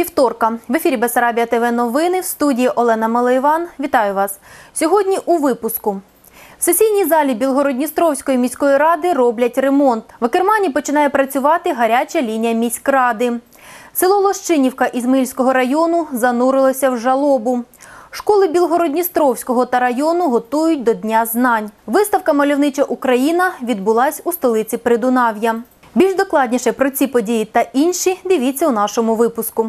вівторка. В ефірі Бессарабія ТВ новини, в студії Олена Малеїван. Вітаю вас. Сьогодні у випуску. В сесійній залі Білгород-Дністровської міської ради роблять ремонт. В Акермані починає працювати гаряча лінія міськради. Село Лощинівка Ізмаїльського району занурилося в жалобу. Школи Білгород-Дністровського та району готують до Дня знань. Виставка «Мальовнича Україна» відбулась у столиці Придунав'я. Більш докладніше про ці події та інші дивіться у нашому випуску.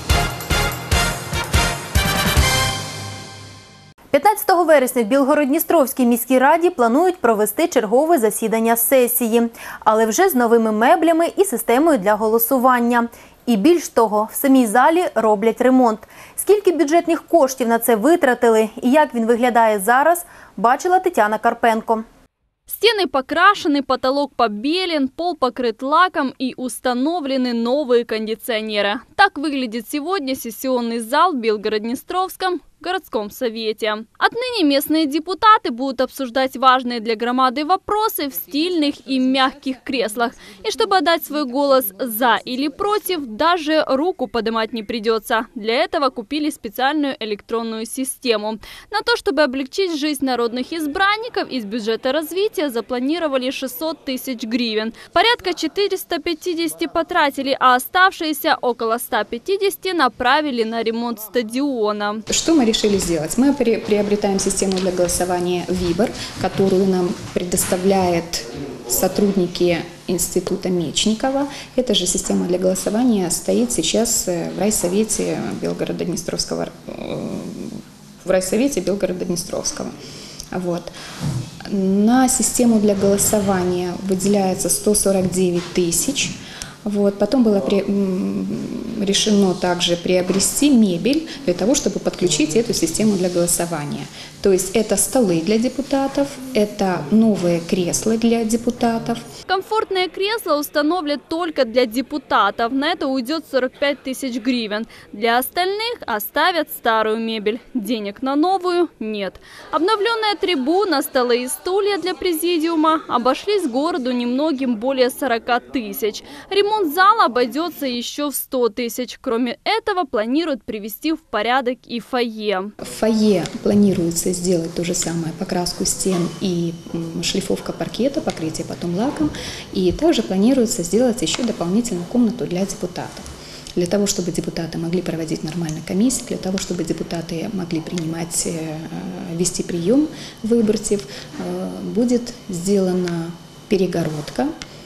15 вересня в Білгород-Дністровській міській раді планують провести чергове засідання сесії, але вже з новими меблями і системою для голосування. І більш того, в самій залі роблять ремонт. Скільки бюджетних коштів на це витратили і як він виглядає зараз, бачила Тетяна Карпенко. Стены покрашены, потолок побелен, пол покрыт лаком и установлены новые кондиционеры. Так выглядит сегодня сессионный зал в Белгород-Днестровском городском совете. Отныне местные депутаты будут обсуждать важные для громады вопросы в стильных и мягких креслах. И чтобы отдать свой голос «за» или «против», даже руку поднимать не придется. Для этого купили специальную электронную систему. На то, чтобы облегчить жизнь народных избранников, из бюджета развития запланировали 600 тысяч гривен. Порядка 450 потратили, а оставшиеся около 150 направили на ремонт стадиона. Что мы решили сделать? Мы приобретаем систему для голосования ВИБОР, которую нам предоставляют сотрудники института Мечникова. Эта же система для голосования стоит сейчас в райсовете Белгорода-Днестровского. Вот. На систему для голосования выделяется 149 тысяч. Вот. Потом было решено также приобрести мебель для того, чтобы подключить эту систему для голосования. То есть это столы для депутатов, это новые кресла для депутатов. Комфортные кресла установлят только для депутатов. На это уйдет 45 тысяч гривен. Для остальных оставят старую мебель. Денег на новую нет. Обновленная трибуна, столы и стулья для президиума обошлись городу немногим более 40 тысяч. Ремонт зала обойдется еще в 100 тысяч. Кроме этого, планируют привести в порядок и фойе. В фойе планируется сделать то же самое: покраску стен и шлифовка паркета, покрытие потом лаком. И также планируется сделать еще дополнительную комнату для депутатов. Для того, чтобы депутаты могли проводить нормально комиссии, для того, чтобы депутаты могли принимать, вести прием выборцев, будет сделана перегородка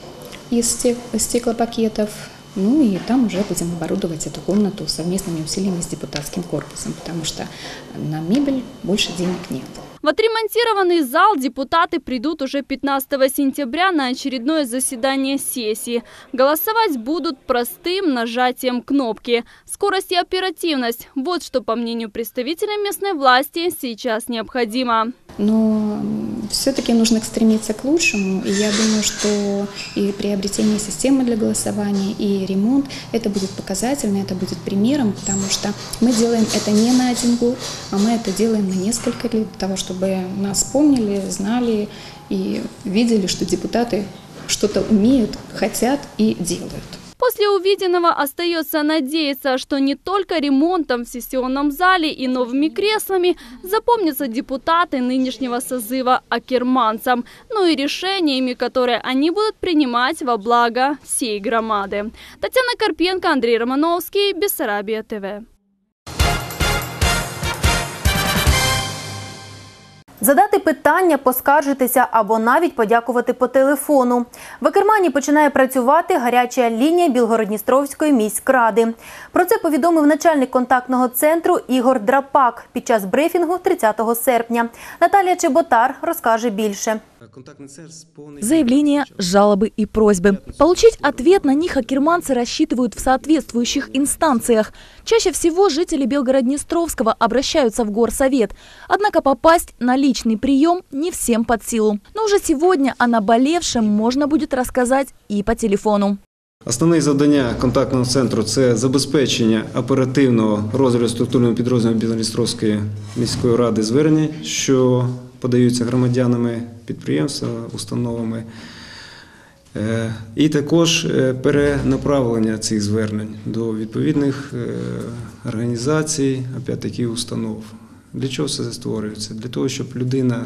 из стеклопакетов. Ну и там уже будем оборудовать эту комнату совместными усилиями с депутатским корпусом, потому что на мебель больше денег нет. В отремонтированный зал депутаты придут уже 15 сентября на очередное заседание сессии. Голосовать будут простым нажатием кнопки. Скорость и оперативность – вот что, по мнению представителей местной власти, сейчас необходимо. Но все-таки нужно стремиться к лучшему, и я думаю, что и приобретение системы для голосования, и ремонт – это будет показательно, это будет примером, потому что мы делаем это не на один год, а мы это делаем на несколько лет, для того, чтобы нас помнили, знали и видели, что депутаты что-то умеют, хотят и делают. После увиденного остается надеяться, что не только ремонтом в сессионном зале и новыми креслами запомнятся депутаты нынешнего созыва акерманцам, но и решениями, которые они будут принимать во благо всей громады. Тетяна Карпенко, Андрей Романовский, Бессарабия ТВ. Задати питання, поскаржитися або навіть подякувати по телефону. В Акермані починає працювати гаряча лінія Білгород-Дністровської міськради. Про це повідомив начальник контактного центру Ігор Драпак під час брифінгу 30 серпня. Наталія Чеботар розкаже більше. Заявления, жалобы и просьбы. Получить ответ на них акерманцы рассчитывают в соответствующих инстанциях. Чаще всего жители Белгород-Днестровского обращаются в горсовет. Однако попасть на личный прием не всем под силу. Но уже сегодня о наболевшем можно будет рассказать и по телефону. Основні завдання контактного центру – це забезпечення оперативного розгляду структурного підрозділу Білгород-Дністровської міської ради звернень, що подаються громадянами, підприємствами, установами. І також перенаправлення цих звернень до відповідних організацій, опять-таки установ. Для чого все це створюється? Для того, щоб людина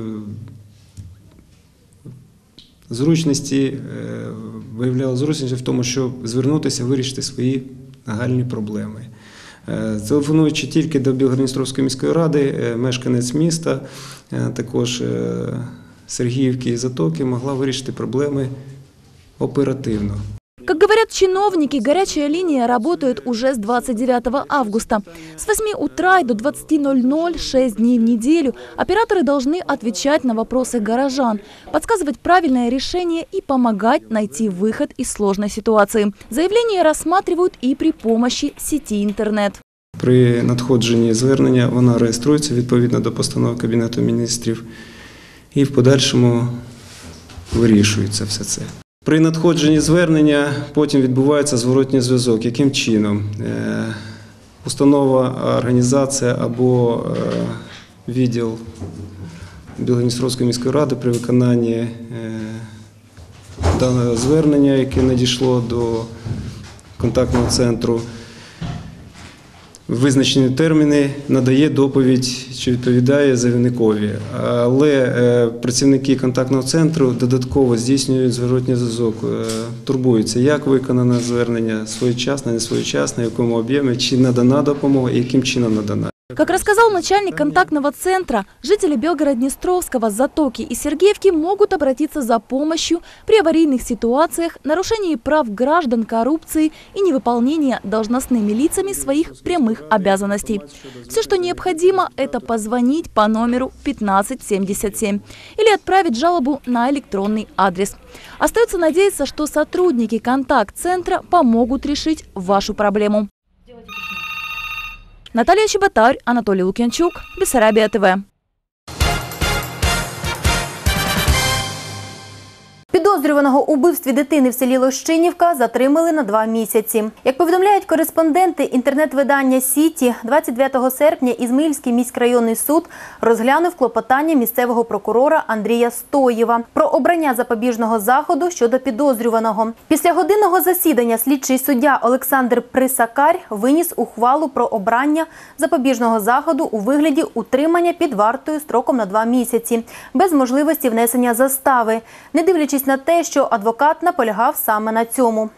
виявляла зручності в тому, щоб звернутися, вирішити свої нагальні проблеми. Телефонуючи тільки до Білгород-Дністровської міської ради, мешканець міста, також Сергіївки і Затоки, могла вирішити проблеми оперативно. Как говорят чиновники, горячая линия работает уже с 29 августа. С 8 утра и до 20:00 6 дней в неделю операторы должны отвечать на вопросы горожан, подсказывать правильное решение и помогать найти выход из сложной ситуации. Заявления рассматривают и при помощи сети интернет. При надходженні звернення вона реєструється відповідно до постанови Кабінету міністрів і в подальшому вирішується все це. При надходженні звернення потім відбувається зворотній зв'язок. Яким чином? Установа, організація або відділ Білгород-Дністровської міської ради при виконанні даного звернення, яке надійшло до контактного центру, визначені терміни надає доповідь, що відповідає заявникові. Але працівники контактного центру додатково здійснюють зворотній зв'язок, турбуються, як виконане звернення, своєчасно, не своєчасно, в якому об'ємі, чи надана допомога і яким чином надана. Как рассказал начальник контактного центра, жители Белгород-Днестровского, Затоки и Сергеевки могут обратиться за помощью при аварийных ситуациях, нарушении прав граждан, коррупции и невыполнении должностными лицами своих прямых обязанностей. Все, что необходимо, это позвонить по номеру 1577 или отправить жалобу на электронный адрес. Остается надеяться, что сотрудники контакт-центра помогут решить вашу проблему. Наталья Чеботарь, Анатолий Лукьянчук, Бессарабия ТВ. Підозрюваного у вбивстві дитини в селі Лощинівка затримали на 2 місяці. Як повідомляють кореспонденти інтернет-видання «Сіті», 29 серпня Ізмаїльський міськрайонний суд розглянув клопотання місцевого прокурора Андрія Стоєва про обрання запобіжного заходу щодо підозрюваного. Після годинного засідання слідчий суддя Олександр Присакарь виніс ухвалу про обрання запобіжного заходу у вигляді утримання під вартою строком на 2 місяці, без можливості внесення застави, не дивлячись на те, що адвокат наполягав саме на цьому.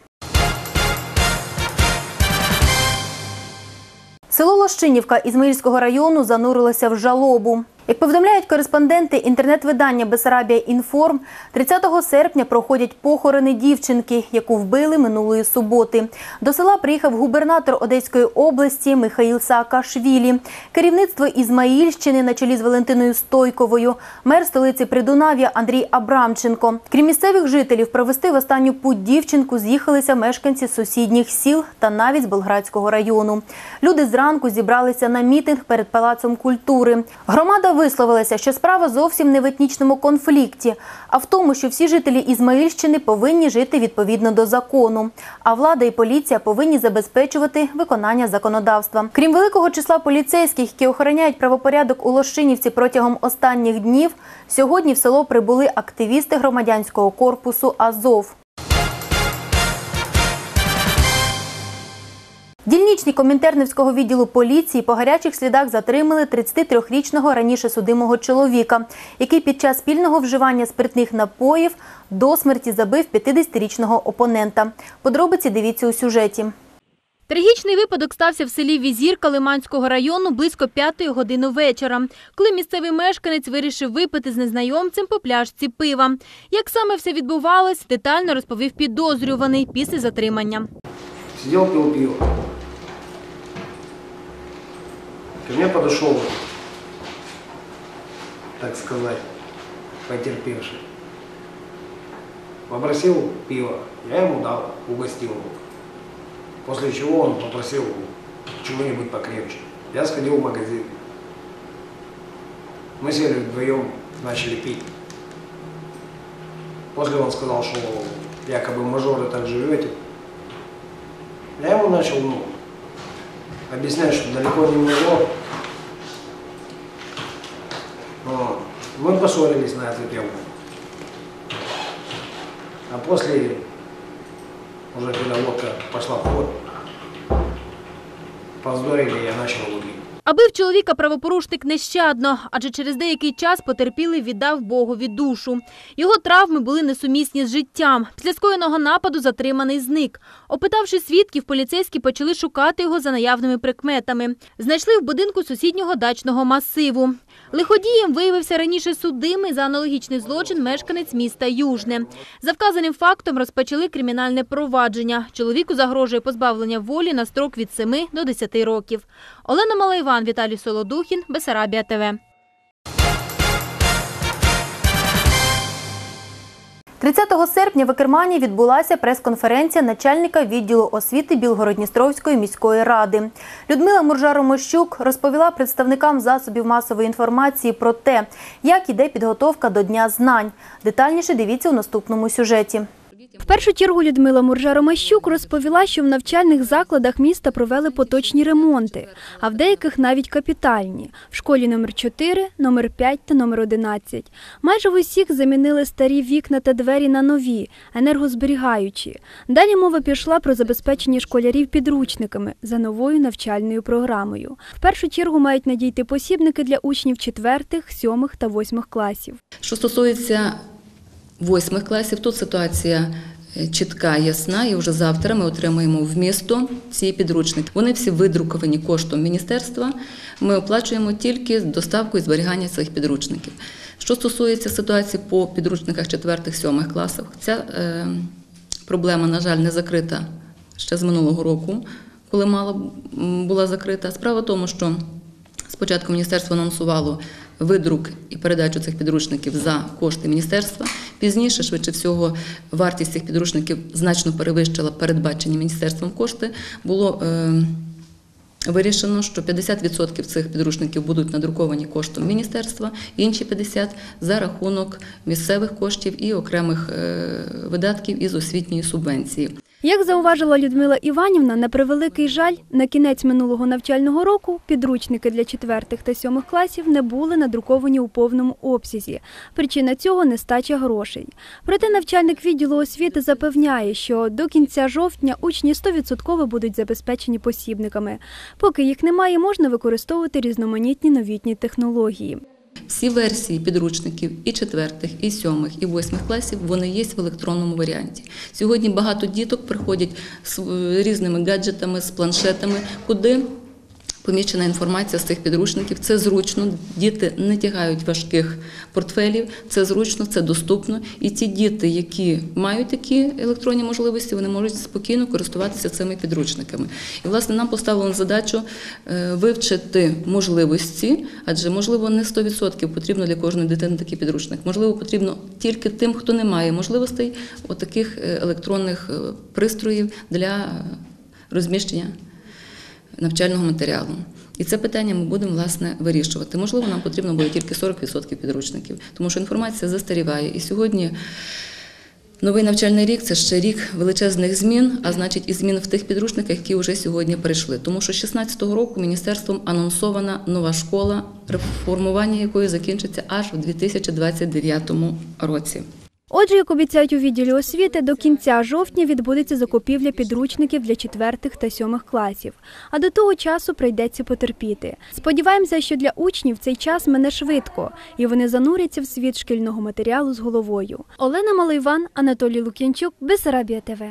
Село Лощинівка Ізмаїльського району занурилося в жалобу. Як повідомляють кореспонденти інтернет-видання «Бессарабія Інформ», 30 серпня проходять похорони дівчинки, яку вбили минулої суботи. До села приїхав губернатор Одеської області Михаїл Саакашвілі, керівництво Ізмаїльщини на чолі з Валентиною Стойковою, мер столиці Придунав'я Андрій Абрамченко. Крім місцевих жителів, провести в останню путь дівчинку з'їхалися мешканці сусідніх сіл та навіть з Болградського району. Люди зранку зібралися на мітинг перед Палацом культури. Громада висловилася, що справа зовсім не в етнічному конфлікті, а в тому, що всі жителі Ізмаїльщини повинні жити відповідно до закону, а влада і поліція повинні забезпечувати виконання законодавства. Крім великого числа поліцейських, які охороняють правопорядок у Лощинівці протягом останніх днів, сьогодні в село прибули активісти громадянського корпусу «Азов». Дільничні Комінтернівського відділу поліції по гарячих слідах затримали 33-річного раніше судимого чоловіка, який під час спільного вживання спиртних напоїв до смерті забив 50-річного опонента. Подробиці дивіться у сюжеті. Трагічний випадок стався в селі Візірка Лиманського району близько 5-ї години вечора, коли місцевий мешканець вирішив випити з незнайомцем по пляшці пива. Як саме все відбувалось, детально розповів підозрюваний після затримання. Сидел, пил пиво. Ко мне подошел, так сказать, потерпевший. Попросил пива, я ему дал, угостил его. После чего он попросил чего-нибудь покрепче. Я сходил в магазин. Мы сели вдвоем, начали пить. После он сказал, что якобы мажоры так живете. Я ему начал объяснять, что далеко не мажор. Мы поссорились на эту тему. А после, уже когда лодка пошла в ход, повздорили, я начал ловить. А бив чоловіка правопорушник нещадно, адже через деякий час потерпілий віддав Богові душу. Його травми були несумісні з життям. Після скоєного нападу затриманий зник. Опитавши свідків, поліцейські почали шукати його за наявними прикметами. Знайшли в будинку сусіднього дачного масиву. Лиходієм виявився раніше судимий за аналогічний злочин мешканець міста Южне. За вказаним фактом розпочали кримінальне провадження. Чоловіку загрожує позбавлення волі на строк від 7 до 10 років. Олена Малайван, Віталій Солодухін, Бессарабія ТВ. 30 серпня в Акермані відбулася прес-конференція начальника відділу освіти Білгород-Дністровської міської ради. Людмила Муржа-Ромощук розповіла представникам засобів масової інформації про те, як іде підготовка до Дня знань. Детальніше дивіться у наступному сюжеті. В першу чергу Людмила Муржа-Ромощук розповіла, що в навчальних закладах міста провели поточні ремонти, а в деяких навіть капітальні. В школі номер 4, номер 5 та номер 11. Майже в усіх замінили старі вікна та двері на нові, енергозберігаючі. Далі мова пішла про забезпечення школярів підручниками за новою навчальною програмою. В першу чергу мають надійти посібники для учнів 4, 7 та 8 класів. Що стосується 8 класів, тут ситуація чітка, ясна, і вже завтра ми отримаємо в місто ці підручники. Вони всі видруковані коштом міністерства, ми оплачуємо тільки доставку і зберігання цих підручників. Що стосується ситуації по підручниках 4-7 класах, ця проблема, на жаль, не закрита ще з минулого року, коли була закрита. Справа в тому, що спочатку міністерство анонсувало видрук і передачу цих підручників за кошти міністерства. Пізніше, швидше всього, вартість цих підручників значно перевищила передбачені міністерством кошти. Було вирішено, що 50% цих підручників будуть надруковані коштом міністерства, інші 50% за рахунок місцевих коштів і окремих видатків із освітньої субвенції. Як зауважила Людмила Іванівна, на превеликий жаль, на кінець минулого навчального року підручники для 4 та 7 класів не були надруковані у повному обсязі. Причина цього – нестача грошей. Проте навчальник відділу освіти запевняє, що до кінця жовтня учні 100% будуть забезпечені посібниками. Поки їх немає, можна використовувати різноманітні новітні технології. Всі версії підручників і 4, і 7, і 8 класів, вони є в електронному варіанті. Сьогодні багато діток приходять з різними гаджетами, з планшетами, куди поміщена інформація з цих підручників. Це зручно, діти не тягають важких портфелів, це зручно, це доступно. І ті діти, які мають такі електронні можливості, вони можуть спокійно користуватися цими підручниками. І, власне, нам поставлено задачу вивчити можливості, адже, можливо, не 100% потрібно для кожної дитини такий підручник. Можливо, потрібно тільки тим, хто не має можливостей отаких електронних пристроїв для розміщення навчального матеріалу. І це питання ми будемо, власне, вирішувати. Можливо, нам потрібно буде тільки 40% підручників, тому що інформація застаріває. І сьогодні новий навчальний рік – це ще рік величезних змін, а значить і змін в тих підручниках, які вже сьогодні прийшли. Тому що з 2016 року міністерством анонсована нова школа, реформування якої закінчиться аж у 2029 році. Отже, як обіцяють у відділі освіти, до кінця жовтня відбудеться закупівля підручників для 4 та 7 класів. А до того часу прийдеться потерпіти. Сподіваємося, що для учнів цей час мине швидко, і вони зануряться в світ шкільного матеріалу з головою. Олена Малайван, Анатолій Лук'янчук, Бессарабія ТВ.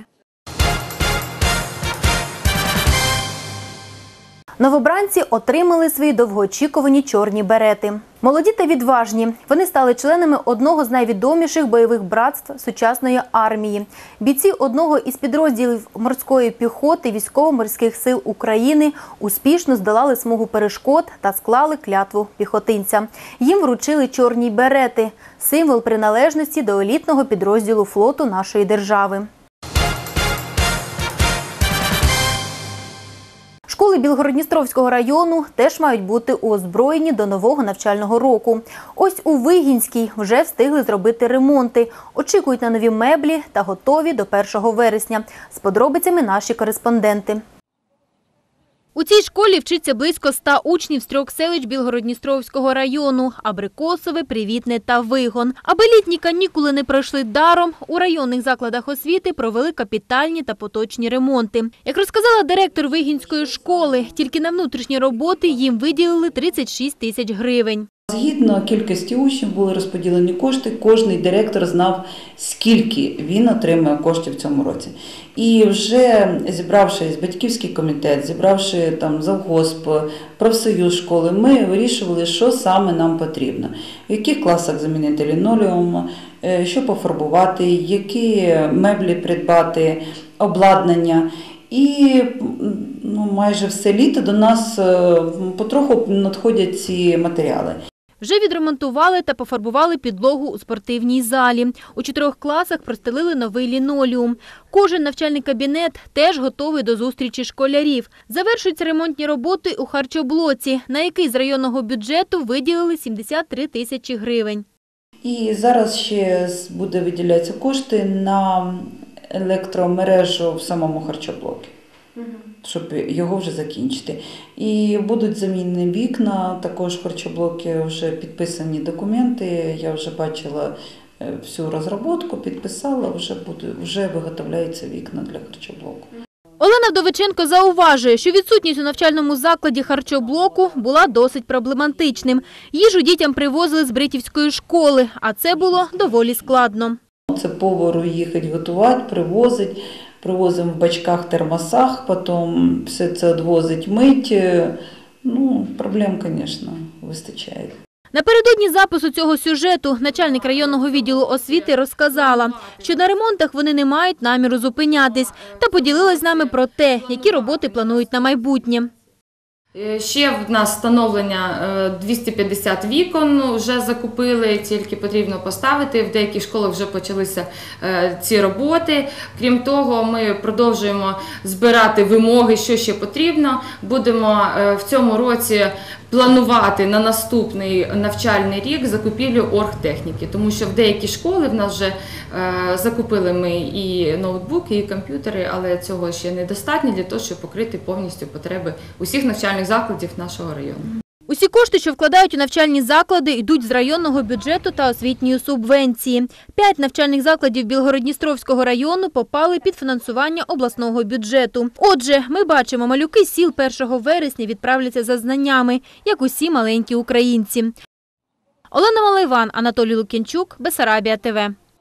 Новобранці отримали свої довгоочікувані чорні берети. Молоді та відважні. Вони стали членами одного з найвідоміших бойових братств сучасної армії. Бійці одного із підрозділів морської піхоти Військово-морських сил України успішно здолали смугу перешкод та склали клятву піхотинця. Їм вручили чорні берети – символ приналежності до елітного підрозділу флоту нашої держави. Школи Білгород-Дністровського району теж мають бути озброєні до нового навчального року. Ось у Вигінській вже встигли зробити ремонти. Очікують на нові меблі та готові до 1 вересня. З подробицями наші кореспонденти. У цій школі вчиться близько 100 учнів з 3 селищ Білгород-Дністровського району – Абрикосове, Привітне та Вигон. Аби літні канікули не пройшли даром, у районних закладах освіти провели капітальні та поточні ремонти. Як розказала директор Вигінської школи, тільки на внутрішні роботи їм виділили 36 тисяч гривень. Згідно кількості учнів були розподілені кошти, кожний директор знав, скільки він отримує коштів в цьому році. І вже зібравши батьківський комітет, зібравши там завгосп, профсоюз школи, ми вирішували, що саме нам потрібно. В яких класах замінити лінолеум, що пофарбувати, які меблі придбати, обладнання. І майже все літо до нас потроху надходять ці матеріали. Вже відремонтували та пофарбували підлогу у спортивній залі. У 4 класах простелили новий лінолеум. Кожен навчальний кабінет теж готовий до зустрічі школярів. Завершуються ремонтні роботи у харчоблоці, на який з районного бюджету виділили 73 тисячі гривень. І зараз ще буде виділятися кошти на електромережу в самому харчоблокі, щоб його вже закінчити. І будуть замінені вікна, також в харчоблокі вже підписані документи, я вже бачила всю розробку, підписала, вже виготовляються вікна для харчоблоку. Олена Вдовиченко зауважує, що відсутність у навчальному закладі харчоблоку була досить проблематичним. Їжу дітям привозили з Бритівської школи, а це було доволі складно. Це повару їхати готувати, привозимо в бачках, термосах, потім все це відвозить мить. Проблем, звісно, вистачає. Напередодні запису цього сюжету начальник районного відділу освіти розказала, що на ремонтах вони не мають наміру зупинятись, та поділилась з нами про те, які роботи планують на майбутнє. Ще в нас встановлення 250 вікон вже закупили, тільки потрібно поставити. В деяких школах вже почалися ці роботи. Крім того, ми продовжуємо збирати вимоги, що ще потрібно. Будемо в цьому році планувати на наступний навчальний рік закупівлю оргтехніки, тому що в деякі школи в нас вже закупили ми і ноутбуки, і комп'ютери, але цього ще недостатньо для того, щоб покрити повністю потреби усіх навчальних закладів нашого району. Усі кошти, що вкладають у навчальні заклади, йдуть з районного бюджету та освітньої субвенції. 5 навчальних закладів Білгород-Дністровського району попали під фінансування обласного бюджету. Отже, ми бачимо, малюки з сіл 1 вересня відправляться за знаннями, як усі маленькі українці. Олена Малайван, Анатолій Лук'янчук, Бессарабія ТВ.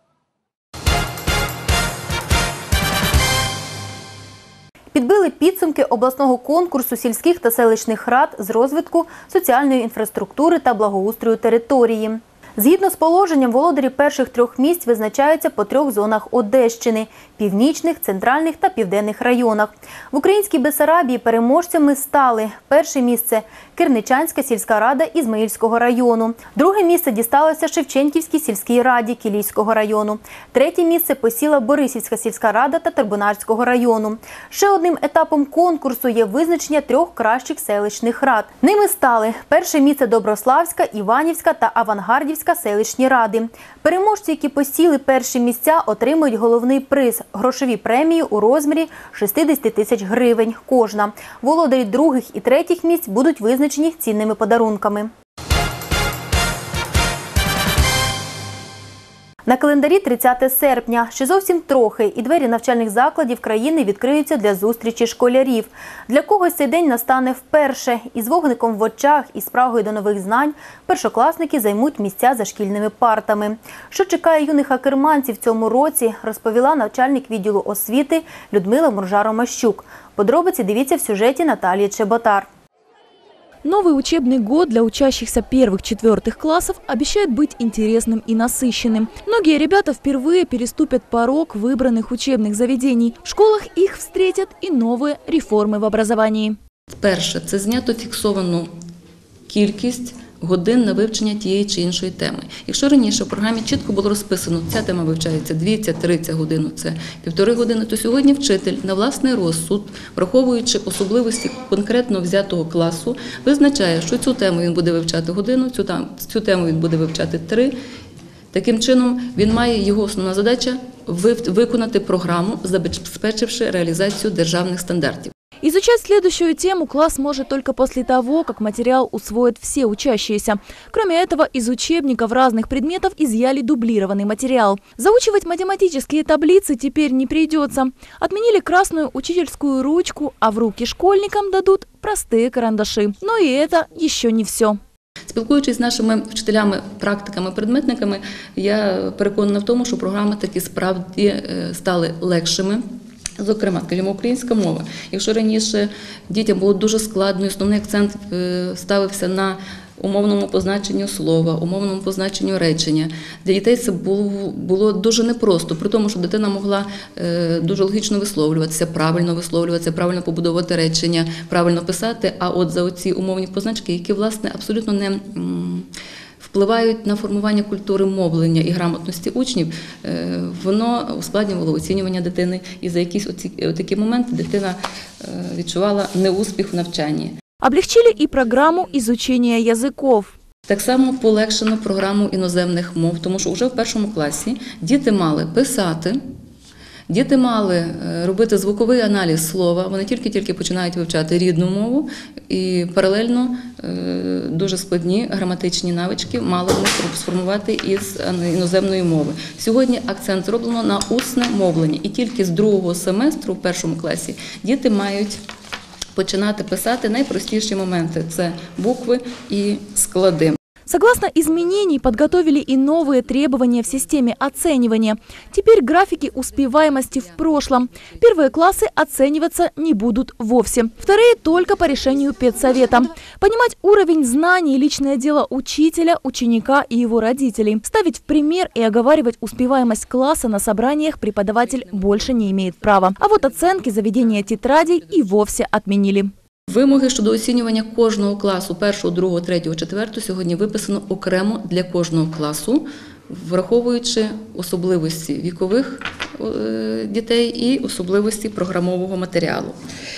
Підбили підсумки обласного конкурсу сільських та селищних рад з розвитку соціальної інфраструктури та благоустрою території. Згідно з положенням, володарі перших 3 місць визначаються по 3 зонах Одещини – північних, центральних та південних районах. В українській Бессарабії переможцями стали: перше місце – Кирничанська сільська рада Ізмаїльського району, друге місце дісталося Шевченківській сільській раді Кілійського району, третє місце посіла Борисівська сільська рада Татарбунарського району. Ще одним етапом конкурсу є визначення 3 кращих селищних рад. Ними стали: перше місце Доброславська, Іванівська та Авангардівська селищні ради. Переможці, які посіли перші місця, отримують головний приз – грошові премії у розмірі 60 тисяч гривень кожна. Володарі других і третіх місць будуть визначені цінними подарунками. На календарі 30 серпня. Ще зовсім трохи, і двері навчальних закладів країни відкриються для зустрічі школярів. Для когось цей день настане вперше. Із вогником в очах і спрагою до нових знань першокласники займуть місця за шкільними партами. Що чекає юних акерманців в цьому році, розповіла начальник відділу освіти Людмила Муржа-Ромащук. Подробиці дивіться в сюжеті Наталії Чеботар. Новый учебный год для учащихся 1-4 классов обещает быть интересным и насыщенным. Многие ребята впервые переступят порог выбранных учебных заведений. В школах их встретят и новые реформы в образовании. Перше – це знято фіксовану кількість годин на вивчення тієї чи іншої теми. Якщо раніше в програмі чітко було розписано, ця тема вивчається 2, ця 3, ця годину, це 1,5 години, то сьогодні вчитель на власний розсуд, враховуючи особливості конкретно взятого класу, визначає, що цю тему він буде вивчати годину, цю тему він буде вивчати 3. Таким чином, його основна задача – виконати програму, забезпечивши реалізацію державних стандартів. Изучать следующую тему класс может только после того, как материал усвоят все учащиеся. Кроме этого, из учебников разных предметов изъяли дублированный материал. Заучивать математические таблицы теперь не придется. Отменили красную учительскую ручку, а в руки школьникам дадут простые карандаши. Но и это еще не все. Спілкуючись з нашими вчителями, практиками, предметниками, я переконана в тому, що програми таки справді стали легшими. Зокрема, скажімо, українська мова. Якщо раніше дітям було дуже складно, основний акцент ставився на умовному позначенню слова, умовному позначенню речення. Для дітей це було дуже непросто, при тому, що дитина могла дуже логічно висловлюватися, правильно побудовувати речення, правильно писати, а от за оці умовні позначки, які, власне, абсолютно не впливають на формування культури мовлення і грамотності учнів, воно ускладнювало оцінювання дитини, і за якісь такі моменти дитина відчувала неуспіх в навчанні. Облегчили и программу изучения языков. Так само полегшено програму іноземних мов, тому що вже в першому класі діти мали писати, діти мали робити звуковий аналіз слова, вони тільки починають вивчати рідну мову і паралельно дуже складні граматичні навички мали вони сформувати із іноземної мови. Сьогодні акцент зроблено на усне мовлення і тільки з другого семестру в першому класі діти мають починати писати найпростіші моменти – це букви і склади. Согласно изменений, подготовили и новые требования в системе оценивания. Теперь графики успеваемости в прошлом. Первые классы оцениваться не будут вовсе. Вторые только по решению педсовета. Понимать уровень знаний – личное дело учителя, ученика и его родителей. Ставить в пример и оговаривать успеваемость класса на собраниях преподаватель больше не имеет права. А вот оценки за ведение тетрадей и вовсе отменили. Вимоги щодо оцінювання кожного класу, 1, 2, 3, 4, сьогодні виписано окремо для кожного класу, враховуючи особливості вікових дітей і особливості програмового матеріалу.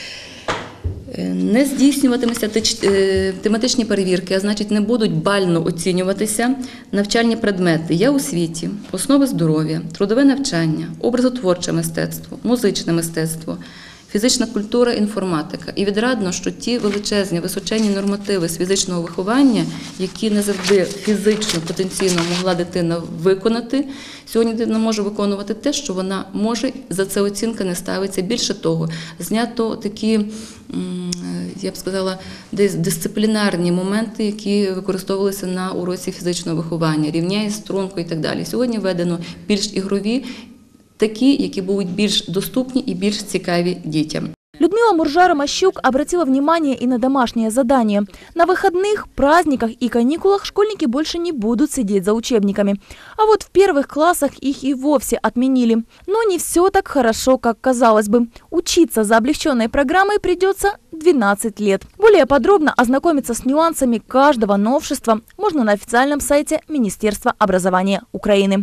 Не здійснюватимуться тематичні перевірки, а значить не будуть бально оцінюватися навчальні предмети «Я у світі», «Основи здоров'я», «Трудове навчання», «Образотворче мистецтво», «Музичне мистецтво», фізична культура, інформатика. І відрадно, що ті величезні, височенні нормативи з фізичного виховання, які не завжди фізично, потенційно могла дитина виконати, сьогодні дитина може виконувати те, що вона може, за це оцінка не ставиться. Більше того, знято такі, я б сказала, десь дисциплінарні моменти, які використовувалися на уроці фізичного виховання, рівняє струнку і так далі. Сьогодні введено більш ігрові, такі, які будут більш доступні и більш цікаві детям. Людмила Муржа-Ромащук обратила внимание и на домашнее задание. На выходных, праздниках и каникулах школьники больше не будут сидеть за учебниками. А вот в первых классах их и вовсе отменили. Но не все так хорошо, как казалось бы. Учиться за облегченной программой придется 12 лет. Более подробно ознакомиться с нюансами каждого новшества можно на официальном сайте Министерства образования Украины.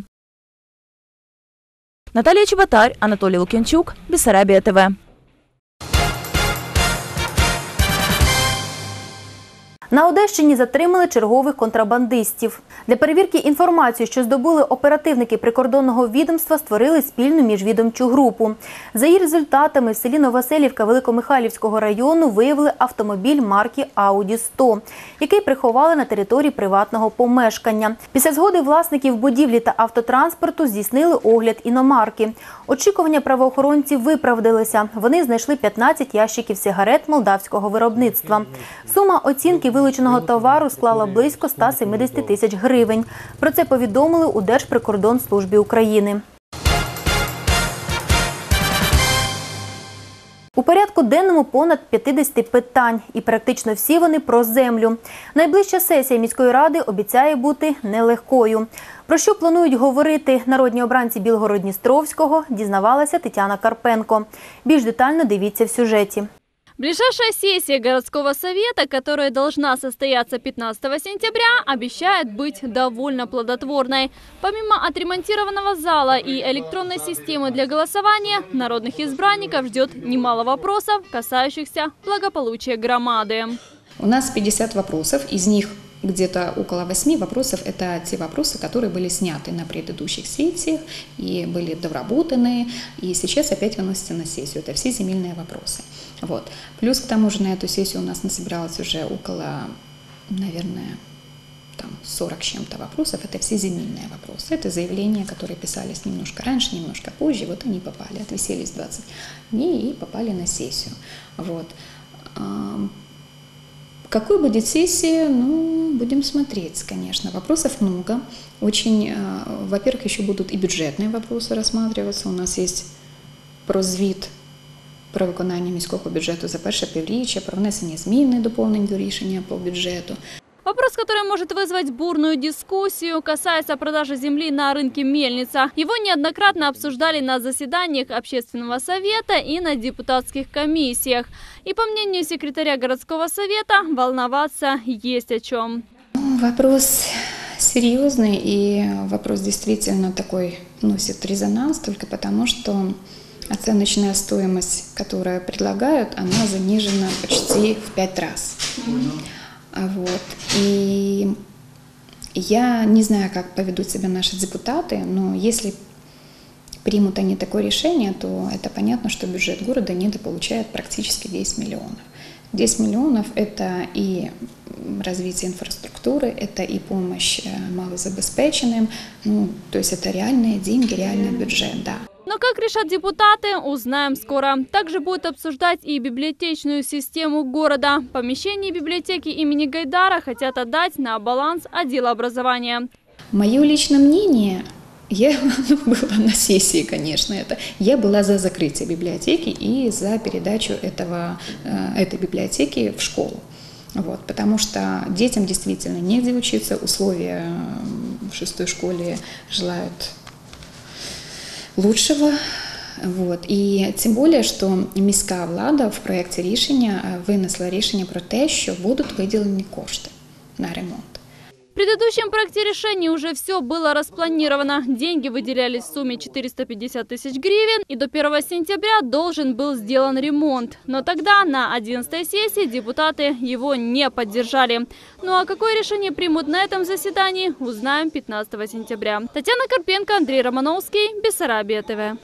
Наталья Чеботарь, Анатолий Лукьянчук, Бессарабия ТВ. На Одещині затримали чергових контрабандистів. Для перевірки інформації, що здобули оперативники прикордонного відомства, створили спільну міжвідомчу групу. За її результатами в селі Новоселівка Великомихайлівського району виявили автомобіль марки Audi 100, який приховали на території приватного помешкання. Після згоди власників будівлі та автотранспорту здійснили огляд іномарки. Очікування правоохоронців виправдалися. Вони знайшли 15 ящиків сигарет молдавського виробництва. Сума оцінки вилученого товару склала близько 170 тисяч гривень. Про це повідомили у Держприкордонслужбі України. У порядку денному понад 50 питань, і практично всі вони про землю. Найближча сесія міської ради обіцяє бути нелегкою. Про що планують говорити народні обранці Білгород-Дністровського, дізнавалася Тетяна Карпенко. Більш детально дивіться в сюжеті. Ближайшая сессия городского совета, которая должна состояться 15 сентября, обещает быть довольно плодотворной. Помимо отремонтированного зала и электронной системы для голосования, народных избранников ждет немало вопросов, касающихся благополучия громады. У нас 50 вопросов, из них где-то около 8 вопросов – это те вопросы, которые были сняты на предыдущих сессиях и были доработаны, и сейчас опять выносятся на сессию. Это все земельные вопросы. Вот. Плюс к тому же на эту сессию у нас насобиралось уже около, наверное, 40 с чем-то вопросов. Это все земельные вопросы. Это заявления, которые писались немножко раньше, немножко позже. Вот они попали, отвиселись 20 дней и попали на сессию. Вот. Какой будет сессия? Ну, будем смотреть, конечно. Вопросов много. Очень, во-первых, еще будут и бюджетные вопросы рассматриваться. У нас есть прозвіт про виконання міського бюджету за перше півріччя, про внесення змін і доповнень до рішення по бюджету. Вопрос, который может вызвать бурную дискуссию, касается продажи земли на рынке Мельница. Его неоднократно обсуждали на заседаниях общественного совета и на депутатских комиссиях. И по мнению секретаря городского совета, волноваться есть о чем. Вопрос серьезный, и вопрос действительно такой носит резонанс, только потому что оценочная стоимость, которую предлагают, она занижена почти в 5 раз. Вот. И я не знаю, как поведут себя наши депутаты, но если примут они такое решение, то это понятно, что бюджет города недополучает практически 10 миллионов. 10 миллионов – это и развитие инфраструктуры, это и помощь малозабезпеченным, ну, то есть это реальные деньги, реальный бюджет, да. Но как решат депутаты, узнаем скоро. Также будет обсуждать и библиотечную систему города. Помещение библиотеки имени Гайдара хотят отдать на баланс отдела образования. Мое личное мнение, я была на сессии, конечно, я была за закрытие библиотеки и за передачу этой библиотеки в школу. Вот, потому что детям действительно негде учиться, условия в 6-й школе желают лучшего. Вот. І тим більше, що міська влада в проєкті рішення винесла рішення про те, що будуть виділені кошти на ремонт. В предыдущем проекте решения уже все было распланировано. Деньги выделялись в сумме 450 тысяч гривен, и до 1 сентября должен был сделан ремонт. Но тогда на 11-й сессии депутаты его не поддержали. Ну а какое решение примут на этом заседании, узнаем 15 сентября. Татьяна Карпенко, Андрей Романовский, Бессарабия ТВ.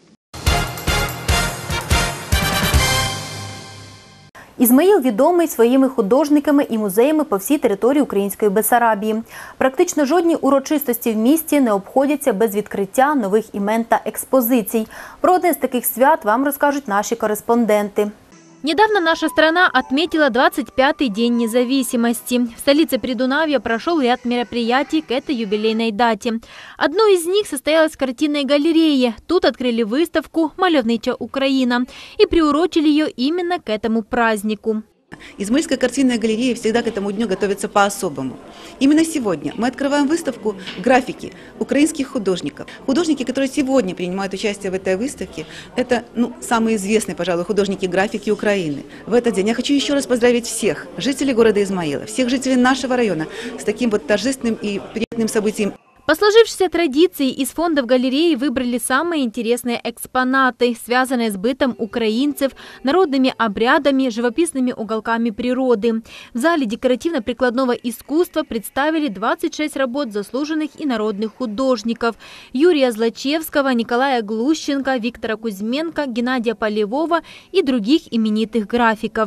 Ізмаїл відомий своїми художниками і музеями по всій території української Бессарабії. Практично жодні урочистості в місті не обходяться без відкриття нових імен та експозицій. Про одне з таких свят вам розкажуть наші кореспонденти. Недавно наша страна отметила 25-й День независимости. В столице Придунавья прошел ряд мероприятий к этой юбилейной дате. Одно из них состоялось в картинной галерее. Тут открыли выставку «Мальовнича Украина» и приурочили ее именно к этому празднику. Измаильская картинная галерея всегда к этому дню готовится по-особому. Именно сегодня мы открываем выставку графики украинских художников. Художники, которые сегодня принимают участие в этой выставке, это самые известные, пожалуй, художники графики Украины. В этот день я хочу еще раз поздравить всех жителей города Измаила, всех жителей нашего района с таким вот торжественным и приятным событием. По сложившейся традиции из фондов галереи выбрали самые интересные экспонаты, связанные с бытом украинцев, народными обрядами, живописными уголками природы. В зале декоративно-прикладного искусства представили 26 работ заслуженных и народных художников – Юрия Злачевского, Николая Глущенко, Виктора Кузьменко, Геннадия Полевого и других именитых графиков.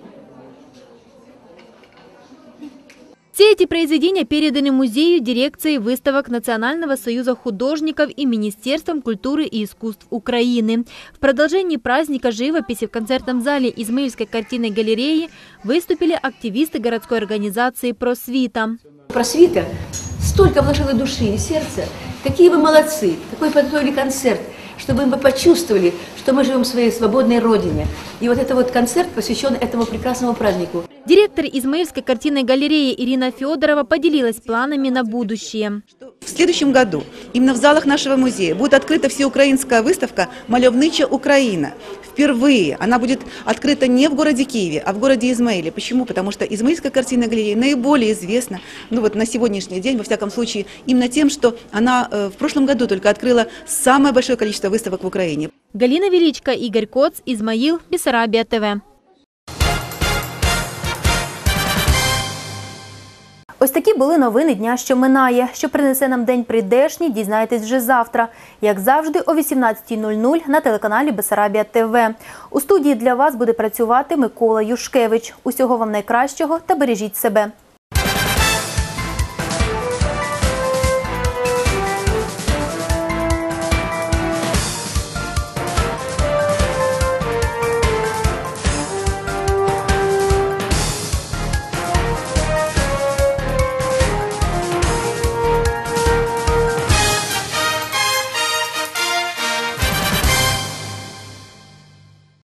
Все эти произведения переданы музею дирекции выставок Национального союза художников и Министерством культуры и искусств Украины. В продолжении праздника живописи в концертном зале Измаильской картинной галереи выступили активисты городской организации «Просвіта». «Просвіта» столько вложила души и сердца. Какие вы молодцы, какой подготовили концерт, чтобы мы почувствовали, что мы живем в своей свободной родине. И вот этот вот концерт посвящен этому прекрасному празднику. Директор Измаильской картинной галереи Ирина Федорова поделилась планами на будущее. В следующем году именно в залах нашего музея будет открыта всеукраинская выставка «Мальовнича Украина». Впервые она будет открыта не в городе Киеве, а в городе Измаиле. Почему? Потому что Измаильская картинная галерея наиболее известна, на сегодняшний день, во всяком случае, именно тем, что она в прошлом году только открыла самое большое количество выставок в Украине. Галина Величко, Игорь Коц, Измаил, Бессарабия ТВ. Ось такі були новини дня, що минає. Що принесе нам день прийдешній, дізнаєтесь вже завтра. Як завжди, о 18:00 на телеканалі Бессарабія ТВ. У студії для вас буде працювати Микола Юшкевич. Усього вам найкращого та бережіть себе.